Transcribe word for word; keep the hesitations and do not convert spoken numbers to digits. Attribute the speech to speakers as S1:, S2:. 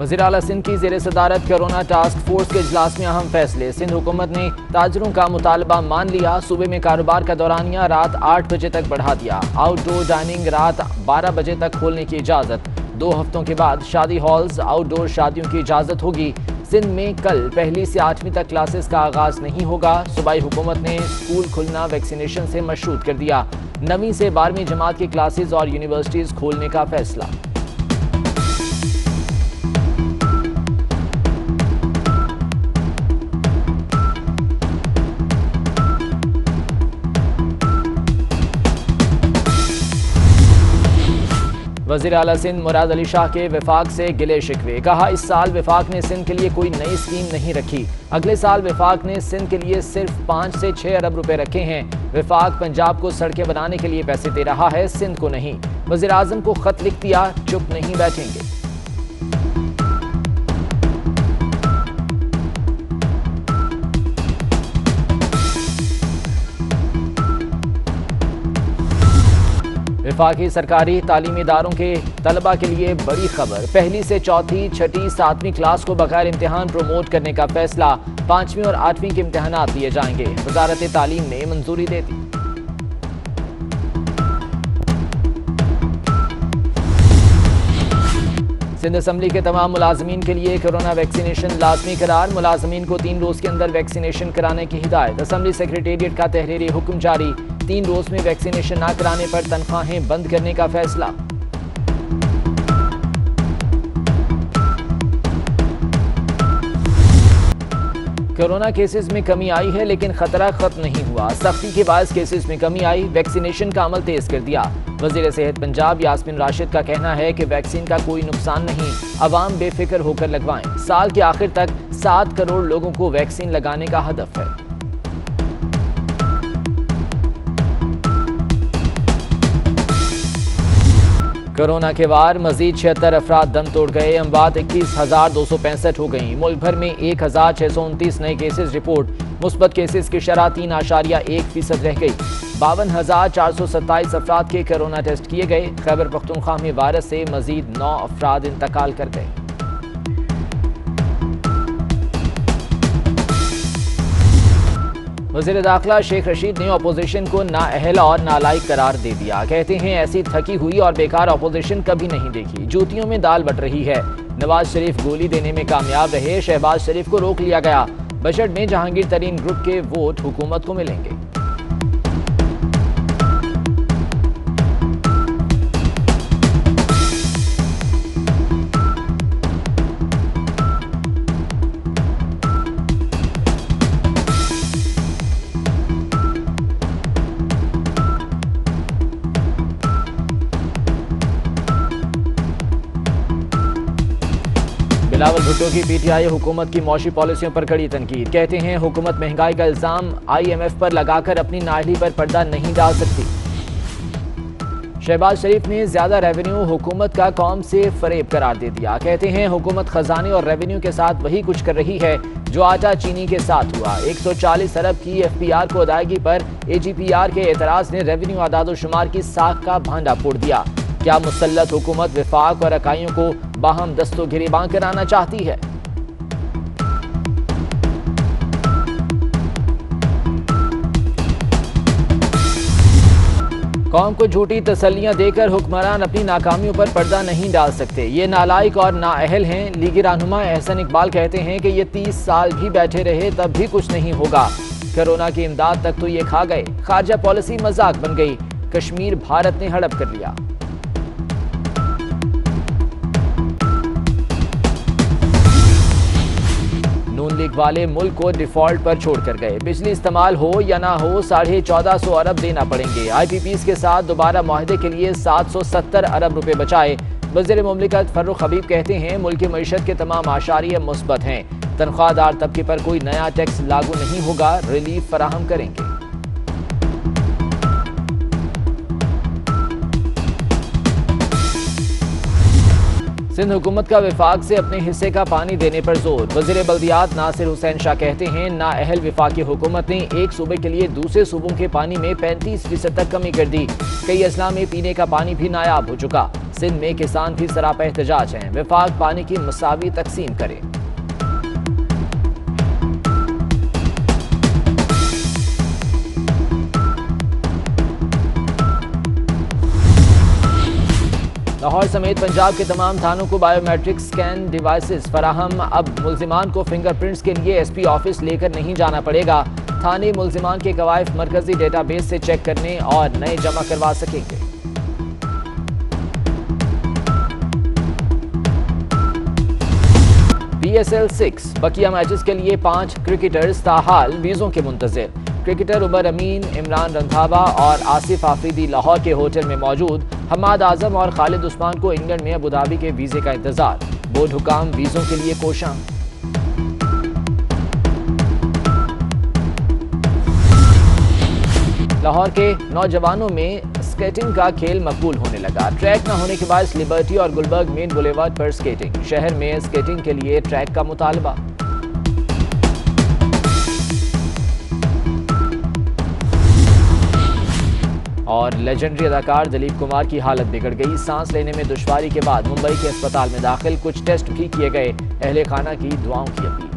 S1: वज़ीर आला सिंध की ज़ेर सदारत कोरोना टास्क फोर्स के इजलास में अहम फैसले। सिंध हुकूमत ने ताजरों का मुतालबा मान लिया। सूबे में कारोबार का दौरानिया रात आठ बजे तक बढ़ा दिया। आउटडोर डाइनिंग रात बारह बजे तक खोलने की इजाज़त। दो हफ्तों के बाद शादी हॉल्स आउटडोर शादियों की इजाज़त होगी। सिंध में कल पहली से आठवीं तक क्लासेस का आगाज नहीं होगा। सूबाई हुकूमत ने स्कूल खुलना वैक्सीनेशन से मशरूत कर दिया। नवीं से बारहवीं जमात की क्लासेस और यूनिवर्सिटीज खोलने का फैसला। वज़ीर आला सिंध मुराद अली शाह के विफाक से गिले शिकवे। कहा, इस साल विफाक ने सिंध के लिए कोई नई स्कीम नहीं रखी। अगले साल विफाक ने सिंध के लिए सिर्फ पाँच से छः अरब रुपए रखे हैं। विफाक पंजाब को सड़कें बनाने के लिए पैसे दे रहा है, सिंध को नहीं। वज़ीर आज़म को खत लिख दिया, चुप नहीं बैठेंगे। विफाकी सरकारी तालीमी इदारों के तलबा के लिए बड़ी खबर। पहली से चौथी छठी सातवीं क्लास को बगैर इम्तिहान प्रमोट करने का फैसला। पांचवीं और आठवीं के इम्तिहानात लिए जाएंगे। वजारत तालीम ने मंजूरी दे दी। सिंध असम्बली के तमाम मुलाजमीन के लिए कोरोना वैक्सीनेशन लाजमी करार। मुलाजमीन को तीन रोज के अंदर वैक्सीनेशन कराने की हिदायत। असम्बली सेक्रेटेरिएट का तहरीरी हुक्म जारी। तीन रोज में वैक्सीनेशन न कराने पर तनख्वाहें बंद करने का फैसला। कोरोना केसेस में कमी आई है, लेकिन खतरा खत्म नहीं हुआ। सख्ती के बायस केसेस में कमी आई। वैक्सीनेशन का अमल तेज कर दिया। वजीर सेहत पंजाब यास्मीन राशिद का कहना है कि वैक्सीन का कोई नुकसान नहीं, अवाम बेफिक्र होकर लगवाएं। साल के आखिर तक सात करोड़ लोगों को वैक्सीन लगाने का हदफ है। कोरोना के वार मजीद छिहत्तर अफराद दम तोड़ गए। अमवात इक्कीस हजार दो सौ पैंसठ हो गई। मुल्क भर में एक हजार छह सौ उनतीस नए केसेस रिपोर्ट। मुस्बत केसेस की शरह तीन आशारिया एक फीसद रह गई। बावन हजार चार सौ सत्ताईस अफराद के कोरोना टेस्ट किए गए। खैबर पख्तूनख्वा में वायरस से मजीद नौ अफराद इंतकाल कर गए। वज़ीर दाखिला शेख रशीद ने अपोजिशन को नाअहल और नालायक करार दे दिया। कहते हैं, ऐसी थकी हुई और बेकार अपोजिशन कभी नहीं देखी। जूतियों में दाल बट रही है। नवाज शरीफ गोली देने में कामयाब रहे। शहबाज शरीफ को रोक लिया गया। बजट में जहांगीर तरीन ग्रुप के वोट हुकूमत को मिलेंगे। बिलावल भुट्टो की पीटीआई हुकूमत की मौशी पॉलिसियों पर कड़ी तनकीद। कहते हैं, हुकूमत महंगाई का इल्जाम आईएमएफ पर लगाकर अपनी नाअहली पर पर्दा नहीं डाल सकती। शहबाज शरीफ ने ज्यादा रेवेन्यू हुकूमत का कौम से फरेब करार दे दिया। कहते हैं, हुकूमत खजाने और रेवेन्यू के साथ वही कुछ कर रही है जो आटा चीनी के साथ हुआ। एक सौ चालीस अरब की एफपीआर को अदायगी पर एजीपीआर के एतराज ने रेवेन्यू आदादोशुमार की साख का भांडा फोड़ दिया। क्या मुसल्लत हुकूमत विफाक और इकाइयों को बाहम दस्तों गिरेबां कराना चाहती है? कौम को झूठी तसल्लियां देकर हुक्मरान अपनी नाकामियों पर पर्दा नहीं डाल सकते। ये नालायक और नाअहल हैं। लीगी रहनुमा एहसन इकबाल कहते हैं कि ये तीस साल भी बैठे रहे तब भी कुछ नहीं होगा। कोरोना की इमदाद तक तो ये खा गए। खारजा पॉलिसी मजाक बन गई। कश्मीर भारत ने हड़प कर लिया। नून लीग वाले मुल्क को डिफॉल्ट पर छोड़कर गए। बिजली इस्तेमाल हो या ना हो, साढ़े चौदह सौ अरब देना पड़ेंगे। आईपीपीज के साथ दोबारा मुआहदे के लिए सात सौ सत्तर अरब रुपए बचाए। वज़ीर मुमलिकत फर्रुख हबीब कहते हैं, मुल्क की मईशत के तमाम आशारिया मुस्बत हैं। तनख्वाहदार तबके पर कोई नया टैक्स लागू नहीं होगा। रिलीफ फराहम करेंगे। सिंध हुकूमत का विफाक से अपने हिस्से का पानी देने पर जोर। वज़ीर बल्दियात नासिर हुसैन शाह कहते हैं, नाअहल विफाकी हुकूमत ने एक सूबे के लिए दूसरे सूबों के पानी में पैंतीस फीसद तक कमी कर दी। कई अजला में पीने का पानी भी नायाब हो चुका। सिंध में किसान भी सरापा एहतजाज हैं। विफाक पानी की मसावी तकसीम करे। लाहौर समेत पंजाब के तमाम थानों को बायोमेट्रिक स्कैन डिवाइसेस फराहम। अब मुल्जिमान को फिंगरप्रिंट्स के लिए एसपी ऑफिस लेकर नहीं जाना पड़ेगा। थाने मुल्जिमान के कवायद मरकजी डेटाबेस से चेक करने और नए जमा करवा सकेंगे। पी एस एल सिक्स बकिया मैचेस के लिए पांच क्रिकेटर्स ताहाल वीजों के मुंतजिर। क्रिकेटर उमर अमीन, इमरान रंधावा और आसिफ आफरीदी लाहौर के होटल में मौजूद। हमाद आजम और खालिद उस्मान को इंग्लैंड में अबू धाबी के वीजे का इंतजार। बोर्ड हुकाम वीजों के लिए कोशां। लाहौर के नौजवानों में स्केटिंग का खेल मकबूल होने लगा। ट्रैक न होने के बाद लिबर्टी और गुलबर्ग मेन बुलेवार्ड पर स्केटिंग। शहर में स्केटिंग के लिए ट्रैक का मुतालबा। और लेजेंडरी अदाकार दिलीप कुमार की हालत बिगड़ गई। सांस लेने में दुश्वारी के बाद मुंबई के अस्पताल में दाखिल। कुछ टेस्ट भी किए गए। अहले खाना की दुआओं की अपील।